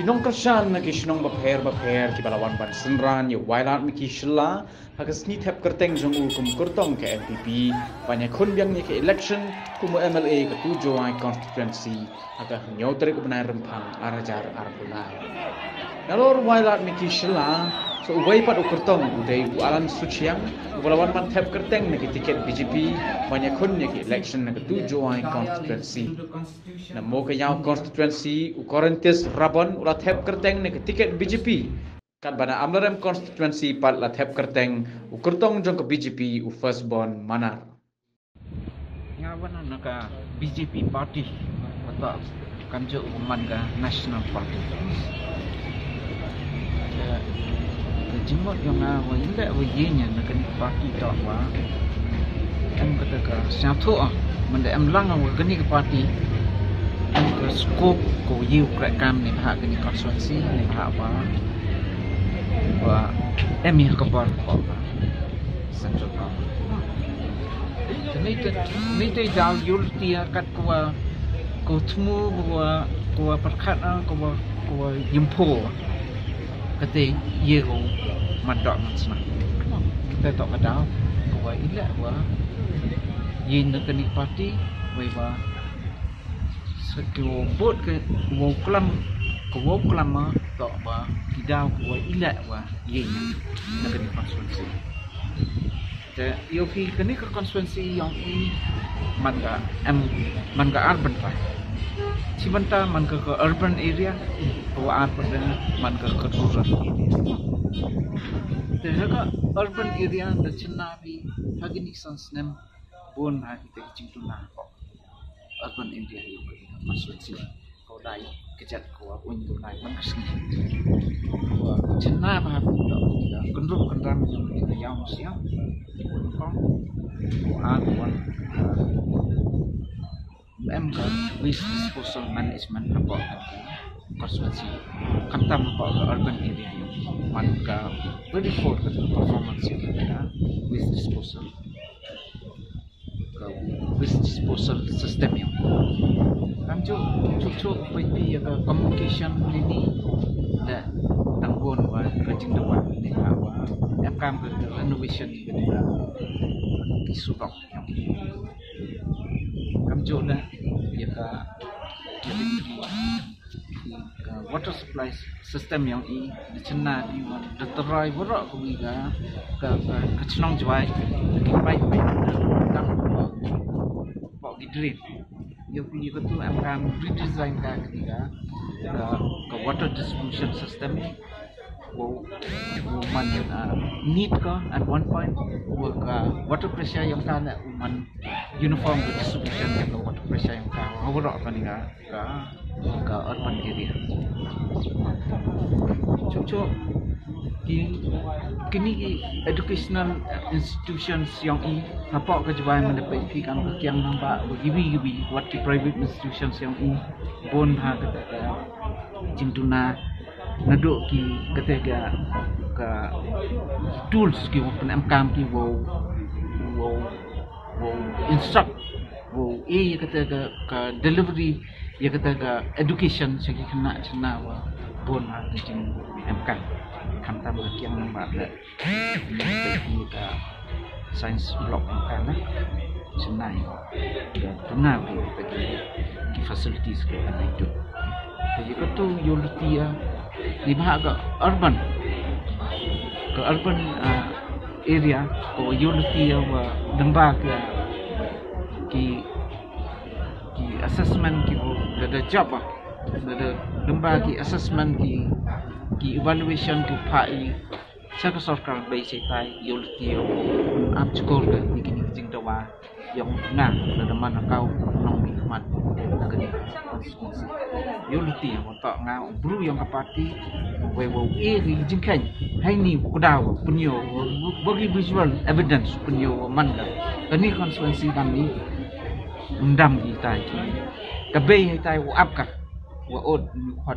Kinong kersan na kisnong bapher ki balawan ban senran ye wailat mi ki shla hagas ni thep kerteng jong u kum kurtong ke NPP banyak khun biang ni ke election kum MLA ke tu joai constituency aga nyotre ko benai rempang arajar arbulai nalor wailat mi ki shla so ubai pat ukurtong udai alan suciang balawan man thep kerteng na ki tiket BJP banyak khun ni ke election na ke tu joai constituency na mo ke yaw constituency u Korintis Rabon ulah thep kerteng ne ke tiket BJP kan bana amlarem constituency pat la thep kerteng u kurtong jong ke BJP u first born manar ngawan naka BJP party atau kanjo uman ka national party jimot yang wa inda wa yenya naka party to wa em kata ka syathu mende em lang wa gani ke party ke skop ko yiu kram ni bahak ni konstituensi ni bahak wa emi ka bar ko central ni te dal yul tia kat ko tmu ko perkhat ko yimpo kate yego madok mansna kita tok kadau ko ila wa yin ni party wa sekiu bot ke wo klam to ba kidau ko ila wa yin negeri konstituensi te yo ki kini ke konstituensi yang i manga urban pa cimanta manga ke urban area ko urban manga ke rural area te ka urban area da chinabi hagini sansnem bon ha kita cintuna urban area yo konstituensi ko dai kejat ko untuk naik mengkesni ko cina ba to kendrup kendram yang siang ko aduan MK waste disposal management apa konstituensi kantam apa urban area yo manka very for the performance yang ada waste disposal system yang kanjo cucu pergi ke communication ini dah tanggung wa kajing depan ni wa MKM ke renovation ke kisudok kanjo dah ya ke water supply system yang di cina di terai berak ke cenong juai baik tang pak gidrin yo punya betul akan redesign ketika ke water distribution system wo man need ka at one point wo water pressure yang kana man uniform distribution ke water pressure yang ka overall kan ke urban area cucu kini educational institutions yang nampak kejuan mendapat kan yang nampak gibi buat di private institutions yang pun kata cintuna naduk ki kata ke tools ki pun MKM ki wo instruct wo kata ke delivery ya kata ke education segi kena cina pun cing MKM kantam yang nampak le ke science block kan senai tengah bagi facilities ke itu jadi itu yulutia di bahag urban area ko yulutia wa dembak ki assessment ki ada job ada dembak ki assessment ki evaluation ki pai saya sarkar bai sai yulti am skor ke nikini jing dawa yang na da mana kau nong mi mat negeri konstitusi yulti yang tak ngau bru yang kapati we ri jing kan hai ni kudaw punyo bagi visual evidence punyo manda kani konstitusi kami undam kita kabe tai apka wa od khon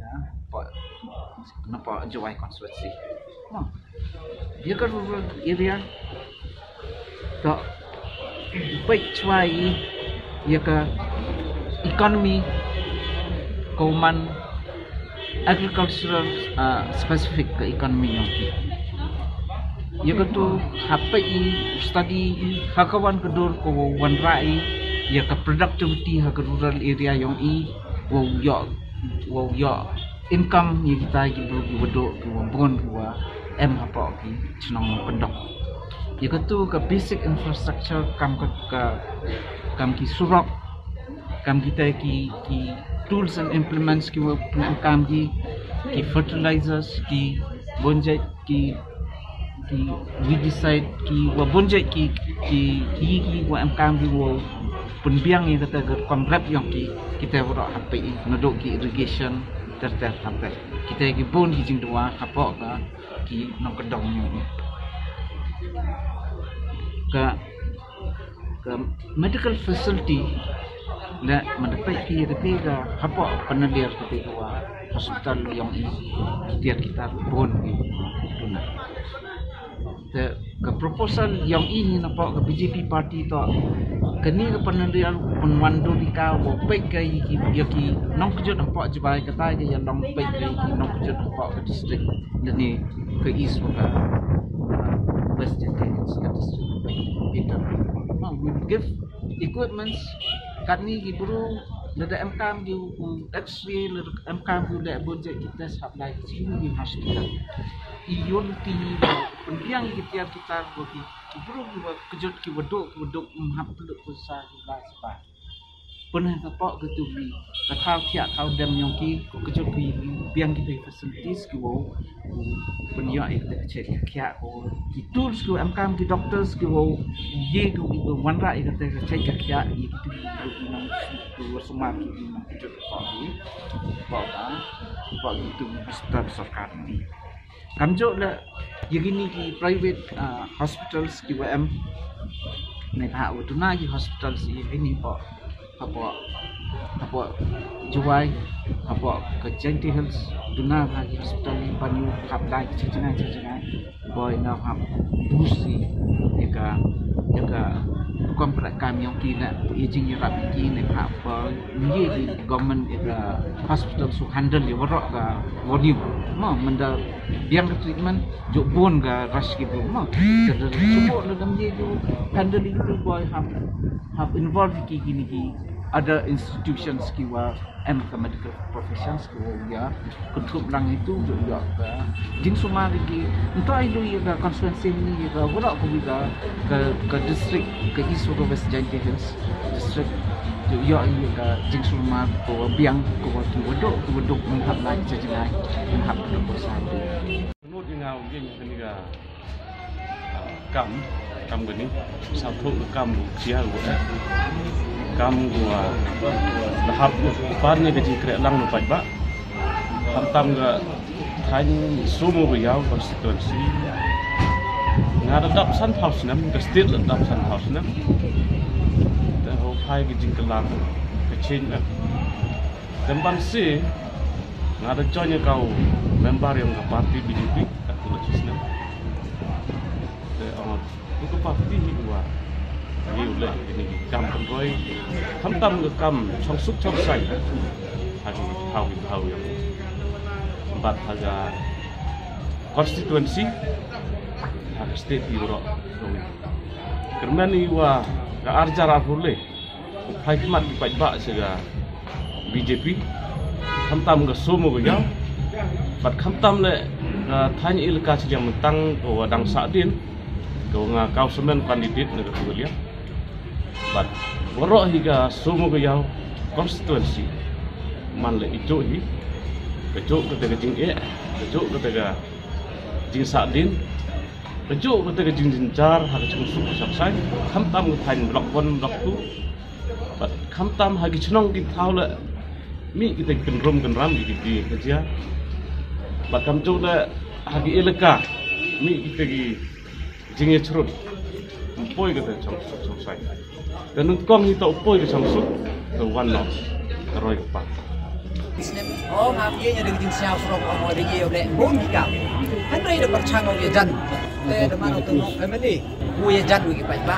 nampak juai konstitusi dia kan rural area tak baik cuai ya ke ekonomi kauman agricultural specific ke ekonomi yang ki. Ya tu HPI study hakawan kedur ko wan rai ya ke productivity ha ke rural area yang wow ya income yang kita gitu bedok ke bon ke em apa ki chnong pendok. Ya tu ke basic infrastructure kam ki surok kam kita ki tools and implements ki kam ki fertilizers ki bonjai ki we decide ki wa bonjai ki wa kam ki wa penbiang yang kata kongrep yang kita buat HPI nodok ki irrigation ter sampai kita ki bon ki jing dua apa ki nong kedong ni ke medical facility la mendapat ki ketika apa penelir ketika hospital yang kita bon ki tunai ke proposal yang ini nampak ke BJP parti tu kini ke penerian penwandu di kau baik ke ki nong kejut nampak jebai kata ke yang nong baik ke nong kejut nampak ke distrik dan ni ke east ke west ke distrik itu we give equipments kini ki buru lada MKM di X-ray lada MKM di lada budget kita supply sini di hospital iyon ti pendiang kita bagi buru kejut ki wedok menghaplu usaha sebab pernah nampak gitu bi kau tiap kau dem yang ki kejut ki biang kita facilities ki wo pendiang kita cek kiat ko tools ko MKM ki doctors ki wo ye ko wanra kita cek kiat itu semua kejut pak itu besar sarkan ni kamjo la yegini ki private hospitals ki WM nei ha utuna ki hospitals ini pak apa juai apa ke Jenti Hills duna bagi hospital ni panyu hab lai cecina boy na hab busi eka kontrak kami yang kina izin irap kini apa ni di government eka hospital su handle ya warok ga volume ma menda biang treatment jo bon ga rush gitu ma kada support legam je jo handle itu boy hab involved ki gini ki ada institutions ki wa medical professions ki ya kutup lang itu jo ya ka jing suma lagi untuk ilu ya constituency ni ya warok ko ke district ke isu ke West Jenti Hills district jo ya ka jing suma ko biang ko waduk menghap lagi jajai menghap ke perusahaan nốt đi nào riêng cái này cam cái này sao thuốc cam chia của cam của hấp pan này cái gì kira lang lupa ba hantam ga thành sumu của giáo constituency ngada dap san house nam cái state là dap san house nam the whole hai cái jing kelang cái chain nam tempat si ngada join kau member yang ke parti BJP atau legislam the itu parti dua nhiều lệ thì cầm con voi thâm tâm được cầm trong xúc trong sành hay hào yang empat harga constituency harga state euro kerana ni wa ke arjara boleh hikmat baik bak sega BJP thâm tâm ke semua beliau bat thâm tâm le tanya ilka yang mentang ke dang sadin ke ngakau semen kandidat negara beliau but borok hingga semua gayau constituency man le ijo hi kejuk ketika jing kejuk ketika jing sadin kejuk ketika jing jinjar harga jing suku saksai kamtam ketain blok blok tu but kamtam hagi cenong kita tahu le mi kita kenram di kerja but kam jo le hagi elaka mi kita gi jing cerut poi kita saksai dan untuk kong itu upoi ke samsuk ke one loss teroi ke pak. Oh, ngapain ada gejing siapa serok kamu ada ye oleh bom kita. Henry ada percanggung ye jan. Teh ada mana tu? Emang ni, bu ye jan bagi pak.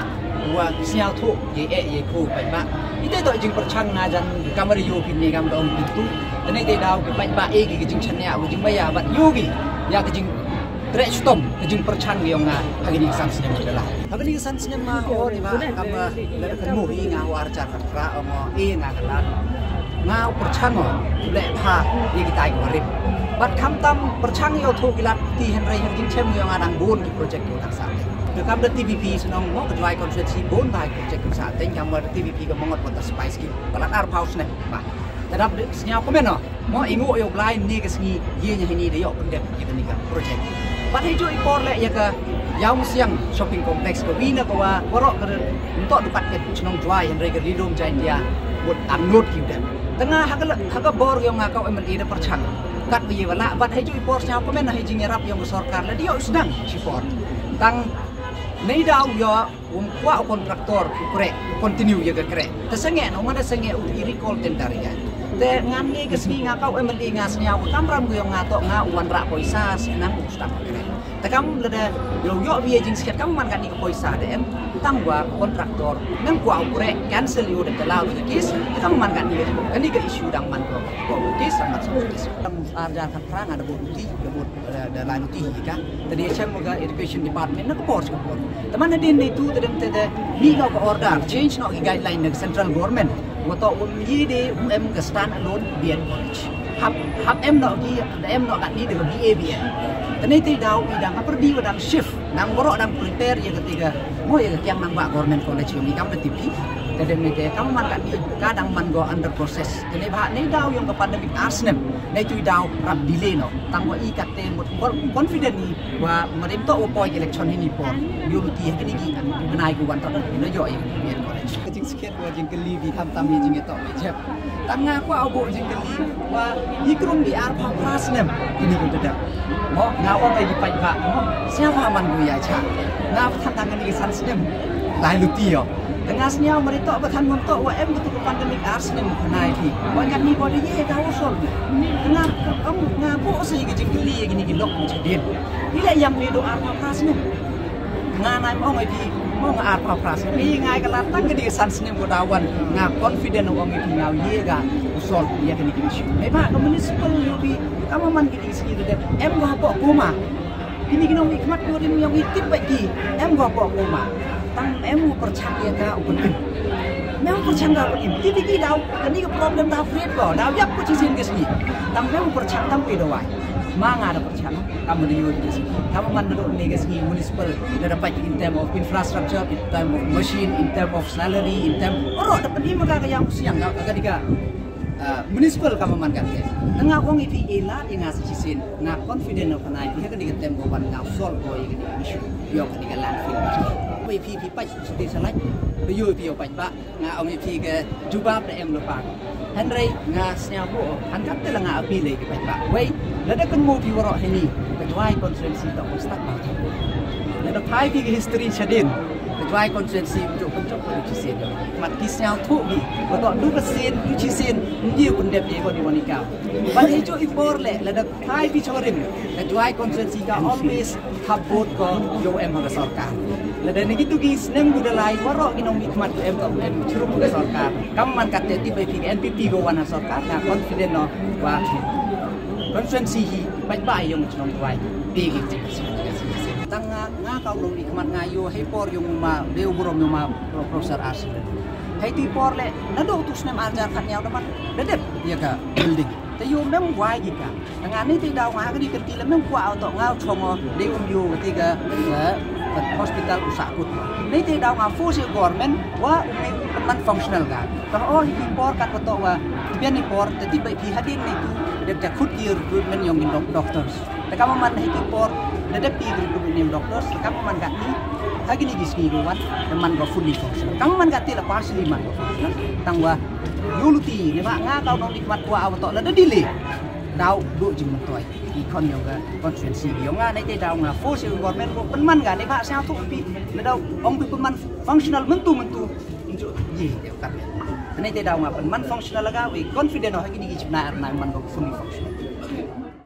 wa sial thu ye khu pai ba ite to jing perchang na jan kamar yo pin ne kam dong pintu tene te dau ke pai ba e ki jing chan ya jing maya bat yogi ya ke jing trek stom ke jing perchang yo nga hagini san sinem adalah hagini san sinem ma o ni ba kam le kan mu ri nga war cha ra mo e nga kalan nga perchang le pha ye ki tai ko rip bat kham tam perchang yo thu kilat ti henry jing chem yo nga dang bun project yo tak sa Dekam the TVP senang mau kejuai konferensi pun baik projek saat ini kamu TVP ke mengot kota spice ki kalau ar pause nih bah terhadap senyap komen no mau ingu yo lain ni ke sini ye nya ini dia yo pendek kita ni kan projek pada hijau impor le ya ke yang siang shopping complex ke wina ke wa borok ke untuk dapat ke senang juai yang mereka ridom jain dia buat download kita tengah haga bor yang ngakau MLA dah percang kat biye wala pada hijau impor senyap komen nah hijau nyerap yang besarkan le dia sedang support tang Nei daw yo kwa kontraktor kure continue ya kere tesenge no mana senge uti recall tentaria te ngan ni ke sini ngakau MLA ngasnya kamram yo ngatok nga uan ra poisa senang ustak kere te kam leda yo biye jing sket kam man kan ni poisa de em tangwa kontraktor nang kwa kure cancel yo de law de kis kam man kan ni ke issue dang man ko kis sangat kis arja kan perang ada bukti ada lain uti ka tadi moga education department nak pors ko teman din itu tede ni ka order change no guideline ng central government moto umji de ke stand alone bien college hab em no kan ni de BABN tani ti daw idang perdi wadang shift nang borok dang prepare yang ketiga mo yang kyang nang ba government college yung ikam TV tede mete kam man kan ni kadang man go under process tani ba ni daw yung ke pandemic arsnem nei tu daw rap delay no tangwa ikate mot confident ni wa marim to opoi election ini po unity ini gi benai ku wan to no yo yang bien college jing sket wa jing keli bi tham tam jing to jep tanga ku abo jing keli wa ikrum bi ar pa prasnem ini ku dedak mo ngawa ai gi pai ba mo siapa man ku ya cha ngap tham tangan ni san snem lai luti yo tengah senyap mereka bertahan untuk WM betul pandemik arsnem naik di banyak ni body ye tahu sol tengah kamu ngaku sih gejeng geli gini gilok menjadiin bila yang ni doa apa prasnem nganai mau ngai di mau ngai apa prasnem ini ngai kelatang ke di sansnem godawan ngap confident orang itu ngau ye ga usol ye gini gini sih pak municipal yobi kamu man gini sih deh em gua apa kuma gini gini hikmat kurin yang itip bagi em gua apa kuma tang emu percaya ka upen memang percaya upen titi daw kani ke problem daw friend ko daw yap ko cisin ke sini tang emu percaya tam pe dawai manga ada percaya kamu di yo sini kamu man do ne ke sini municipal dapat in term of infrastructure in term of machine in term of salary in term oro dapat ni maka yang siang ka diga municipal kamu man kan tengah wong itu elat yang ngasih cisin na confident of naik dia kan diga tempo ban ngau sol ko yang issue yo kan diga landfillพี่ปัจจุบันสลายไปอยู่พี่เอาไปบ้างาเอาพี่ก็จูบาบได้เอ็มลูกปากฮันไรงาเสียบุฮันกับแต่ละงาพี่เลยก็ไปบ้าเว้ยแล้วได้กันมูพี่วรอให้นี่ก็ช่วยคอนเฟอเรนซ์ต่อสตั๊กมาทั้งหมดแล้วได้พายพี่ก็ history ชาดินก็ช่วยคอนเฟอเรนซ์จุดคนจุดคนชิเซนมันที่เสียทุกนี่ก็ต้องดูประสิทธิ์ดูชิเซนยิ่งคนเด็บเด็กคนดีวันนี้ก้าววันนี้จุดอีโปร์เลยแล้วได้พายพี่ชอริมก็ช่วยคอนเฟอเรนซ์ก็ always ขับรถก็โยเอ็มมาสอดกันdan begitu guys, neng budaya lain warok inom hikmat em curup ke sorkar. Kamu man kata tiba NPP go wana sorkar, na confident no wa konferensi hi baik-baik yang cenong tuai. Bigi tanga nga kau belum hikmat ngayo hepor yung ma deu burom yung ma profesor as. Hai ti por le nado tus nem ajar kan yaw dapat dedep ya ka building. Tayo mem wai jika. Dengan ini tidak ngah di kerti le mem kwa auto ngau chongo deu yu tiga hospital usakut. Ini tidak ngah full government wa teman fungsional kan. Kalau ini por kat betul wa biar ni por jadi baik hadin itu dia jakut di recruitment yang doctors. Kamu man ini por dia pi recruitment yang doctors. Kamu man kat ni lagi ni disini ruan teman go fully functional. Kamu man kat tidak partially man go functional. Tangwa yuluti ni mak ngah kau nong nikmat wa auto ada delay. Đau đội chừng một tuổi thì còn nhiều cái conference nhiều nga này đau là phố siêu government của phân man cả đấy bạn sao thuộc bị là đâu ông bị phân man functional mentu gì đều cắt này đau mà phân man functional là cái confident hay cái gì chừng nào man fully functional